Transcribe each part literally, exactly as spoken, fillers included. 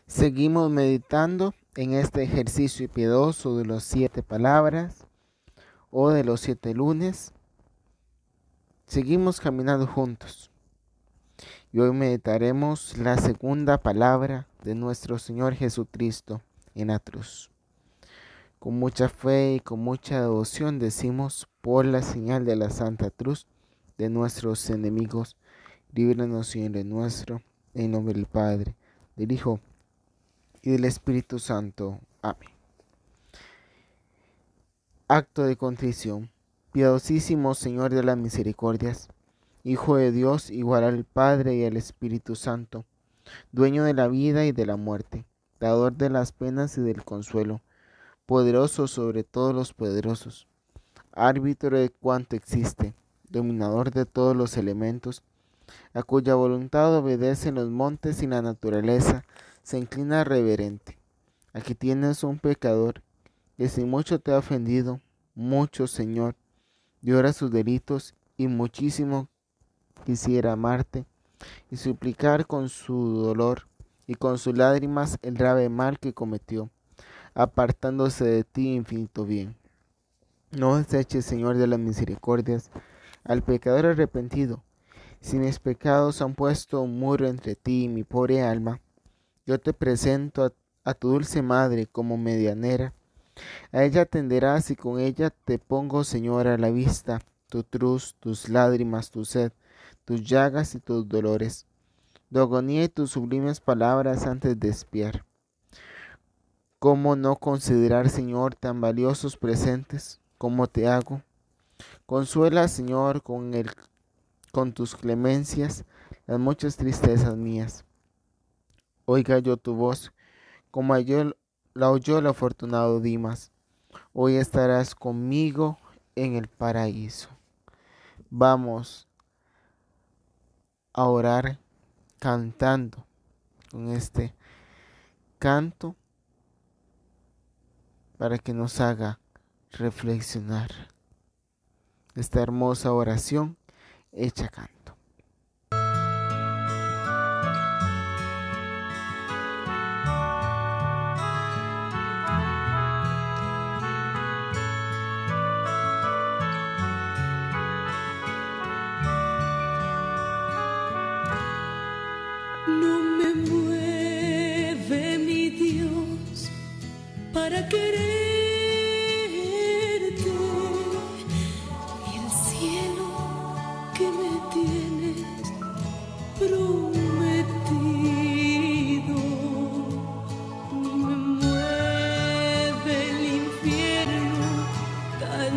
Seguimos meditando en este ejercicio piadoso de las siete palabras o de los siete lunes. Seguimos caminando juntos y hoy meditaremos la segunda palabra de nuestro Señor Jesucristo en la cruz. Con mucha fe y con mucha devoción decimos: por la señal de la Santa Cruz de nuestros enemigos, líbranos, Señor nuestro, en nombre del Padre, del Hijo y del Espíritu Santo. Amén. Acto de contrición. Piadosísimo Señor de las misericordias, Hijo de Dios, igual al Padre y al Espíritu Santo, dueño de la vida y de la muerte, dador de las penas y del consuelo, poderoso sobre todos los poderosos, árbitro de cuanto existe, dominador de todos los elementos, a cuya voluntad obedecen los montes y la naturaleza se inclina reverente. Aquí tienes un pecador que si mucho te ha ofendido, mucho, Señor, llora sus delitos y muchísimo quisiera amarte y suplicar con su dolor y con sus lágrimas el grave mal que cometió, apartándose de ti infinito bien. No deseches, Señor de las misericordias, al pecador arrepentido. Si mis pecados han puesto un muro entre ti y mi pobre alma, yo te presento a, a tu dulce madre como medianera. A ella atenderás y con ella te pongo, Señor, a la vista tu cruz, tus lágrimas, tu sed, tus llagas y tus dolores, tu agonía y tus sublimes palabras antes de expiar. ¿Cómo no considerar, Señor, tan valiosos presentes como te hago? Consuela, Señor, con, el, con tus clemencias las muchas tristezas mías. Oiga yo tu voz, como ayer la oyó el afortunado Dimas. Hoy estarás conmigo en el paraíso. Vamos a orar cantando con este canto para que nos haga reflexionar. Esta hermosa oración hecha canto. No me mueve mi Dios para quererte, ni el cielo que me tienes prometido, ni me mueve el infierno tan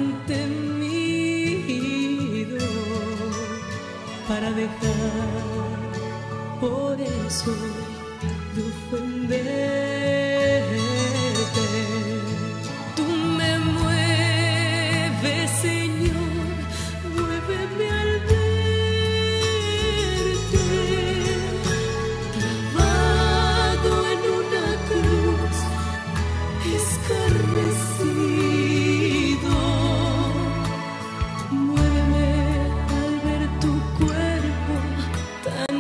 temido para dejar. Por eso de ofenderte, tú me mueves, Señor, muéveme al verte, clavado en una cruz, escarnecido. Muéveme al ver tu cuerpo tan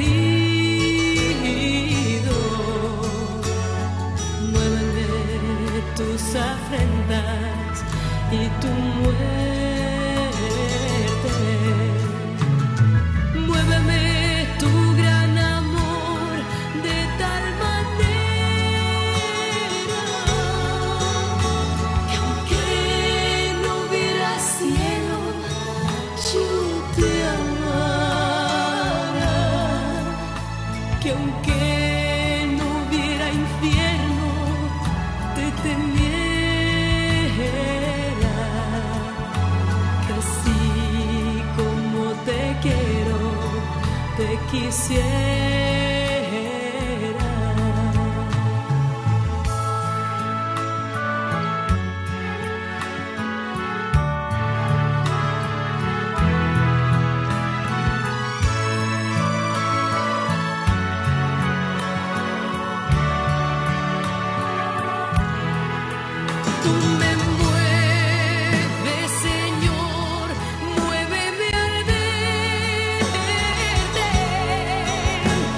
herido. Tus afrentas y tu muerte. Muéveme tu gran amor de tal manera que aunque no hubiera cielo, yo te amara, que aunque no hubiera infierno, te temiera, que así como te quiero, te quisiera. Tú me mueves, Señor, muéveme al verte,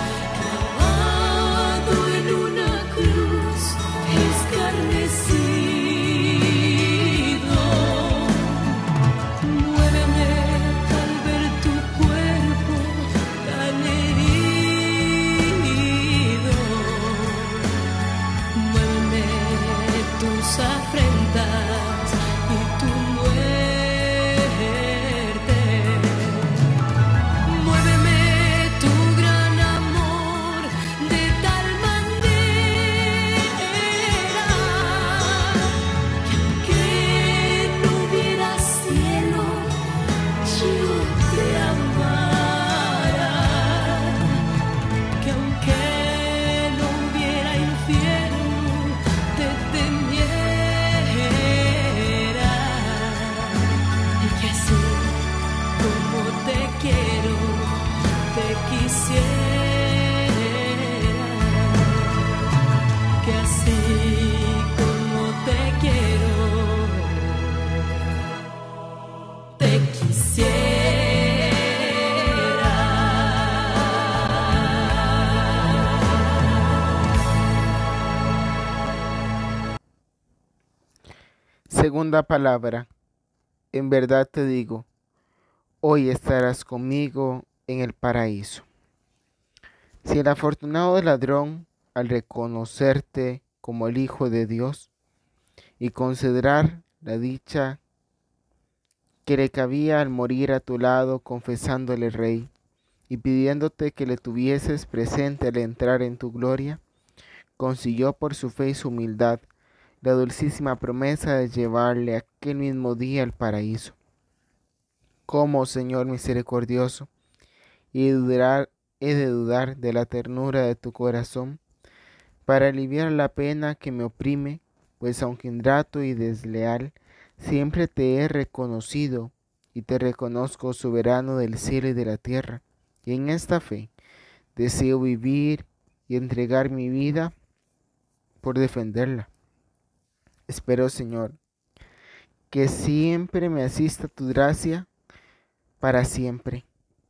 Segunda palabra. En verdad te digo, hoy estarás conmigo en el paraíso. Si el afortunado ladrón, al reconocerte como el Hijo de Dios y considerar la dicha que le cabía al morir a tu lado confesándole Rey y pidiéndote que le tuvieses presente al entrar en tu gloria, consiguió por su fe y su humildad la dulcísima promesa de llevarle aquel mismo día al paraíso. ¿Cómo, Señor misericordioso, y dudar, he de dudar de la ternura de tu corazón para aliviar la pena que me oprime? Pues aunque ingrato y desleal, siempre te he reconocido y te reconozco soberano del cielo y de la tierra. Y en esta fe deseo vivir y entregar mi vida por defenderla. Espero, Señor, que siempre me asista tu gracia para siempre,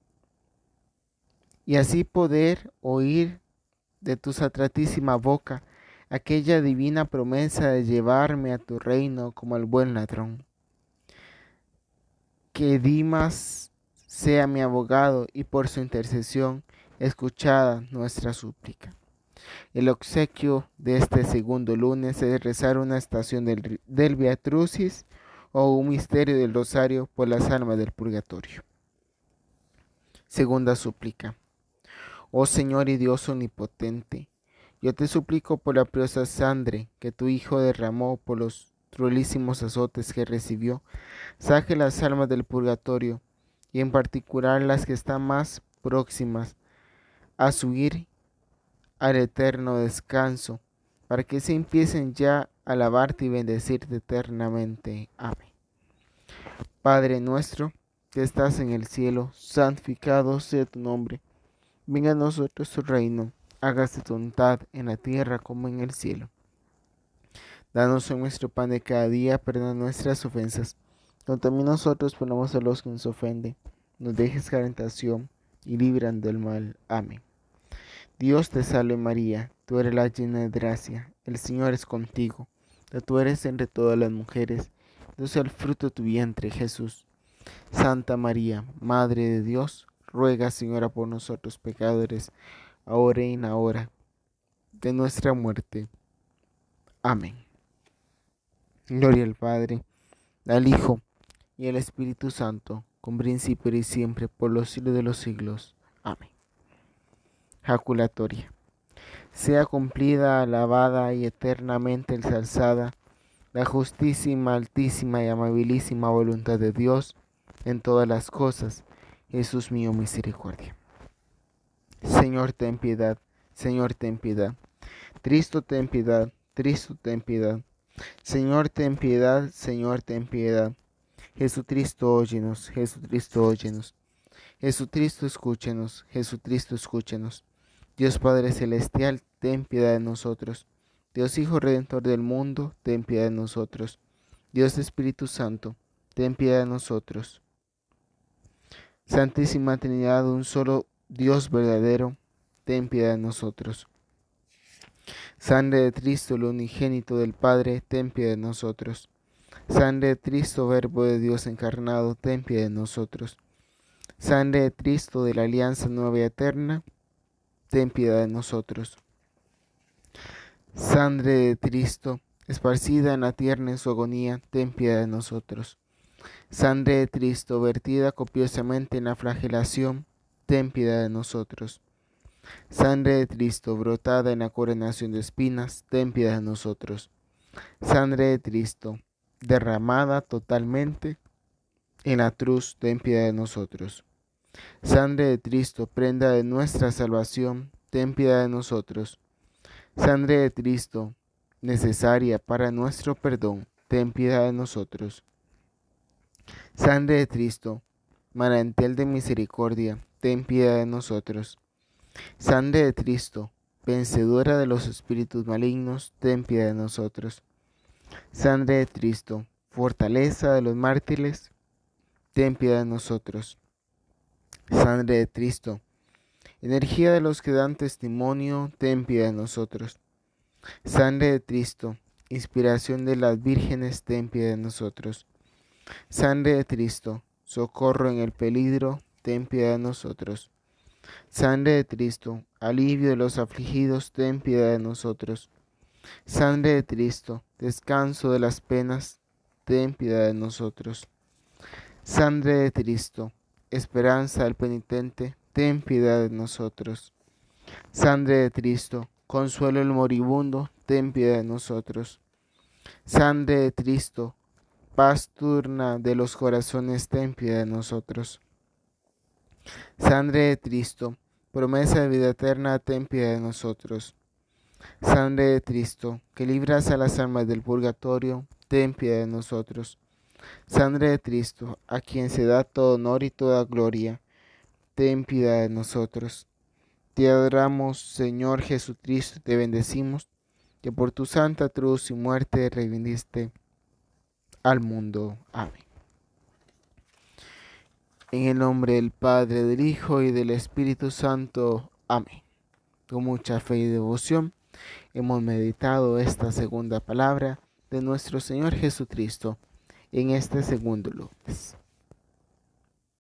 y así poder oír de tu sacratísima boca aquella divina promesa de llevarme a tu reino como el buen ladrón. Que Dimas sea mi abogado y por su intercesión escuchada nuestra súplica. El obsequio de este segundo lunes es rezar una estación del, del Via Crucis o un misterio del Rosario por las almas del purgatorio. Segunda súplica. Oh Señor y Dios omnipotente, yo te suplico por la preciosa sangre que tu Hijo derramó por los cruelísimos azotes que recibió, saque las almas del purgatorio, y en particular las que están más próximas a subir al eterno descanso, para que se empiecen ya a alabarte y bendecirte eternamente. Amén. Padre nuestro, que estás en el cielo, santificado sea tu nombre. Venga a nosotros tu reino, hágase tu voluntad en la tierra como en el cielo. Danos hoy nuestro pan de cada día, perdona nuestras ofensas, como también nosotros perdonamos a los que nos ofenden. Nos dejes caer en tentación y líbranos del mal. Amén. Dios te salve María, tú eres la llena de gracia, el Señor es contigo, tú eres entre todas las mujeres, Dios es el fruto de tu vientre, Jesús. Santa María, Madre de Dios, ruega, Señora, por nosotros pecadores, ahora y en la hora de nuestra muerte. Amén. Gloria al Padre, al Hijo y al Espíritu Santo, con principio y siempre, por los siglos de los siglos. Amén. Jaculatoria. Sea cumplida, alabada y eternamente ensalzada la justísima, altísima y amabilísima voluntad de Dios en todas las cosas. Jesús mío, misericordia. Señor, ten piedad. Señor, ten piedad. Cristo, ten piedad. Cristo, ten piedad. Señor, ten piedad. Señor, ten piedad. Jesucristo, óyenos. Jesucristo, óyenos. Jesucristo, escúchenos. Jesucristo, escúchenos. Dios Padre Celestial, ten piedad de nosotros. Dios Hijo Redentor del mundo, ten piedad de nosotros. Dios Espíritu Santo, ten piedad de nosotros. Santísima Trinidad, un solo Dios verdadero, ten piedad de nosotros. Sangre de Cristo, el unigénito del Padre, ten piedad de nosotros. Sangre de Cristo, Verbo de Dios encarnado, ten piedad de nosotros. Sangre de Cristo, de la alianza nueva y eterna, ten piedad de nosotros. Sangre de Cristo, esparcida en la tierra en su agonía, ten piedad de nosotros. Sangre de Cristo, vertida copiosamente en la flagelación, ten piedad de nosotros. Sangre de Cristo, brotada en la coronación de espinas, ten piedad de nosotros. Sangre de Cristo, derramada totalmente en la cruz, ten piedad de nosotros. Sangre de Cristo, prenda de nuestra salvación, ten piedad de nosotros. Sangre de Cristo, necesaria para nuestro perdón, ten piedad de nosotros. Sangre de Cristo, manantial de misericordia, ten piedad de nosotros. Sangre de Cristo, vencedora de los espíritus malignos, ten piedad de nosotros. Sangre de Cristo, fortaleza de los mártires, ten piedad de nosotros. Sangre de Cristo, energía de los que dan testimonio, ten piedad de nosotros. Sangre de Cristo, inspiración de las vírgenes, ten piedad de nosotros. Sangre de Cristo, socorro en el peligro, ten piedad de nosotros. Sangre de Cristo, alivio de los afligidos, ten piedad de nosotros. Sangre de Cristo, descanso de las penas, ten piedad de nosotros. Sangre de Cristo, esperanza del penitente, ten piedad de nosotros. Sangre de Cristo, consuelo del moribundo, ten piedad de nosotros. Sangre de Cristo, paz turna de los corazones, ten piedad de nosotros. Sangre de Cristo, promesa de vida eterna, ten piedad de nosotros. Sangre de Cristo, que libras a las almas del purgatorio, ten piedad de nosotros. Sangre de Cristo, a quien se da todo honor y toda gloria, ten piedad de nosotros. Te adoramos, Señor Jesucristo, y te bendecimos, que por tu santa cruz y muerte redimiste al mundo. Amén. En el nombre del Padre, del Hijo y del Espíritu Santo. Amén. Con mucha fe y devoción hemos meditado esta segunda palabra de nuestro Señor Jesucristo en este segundo lunes.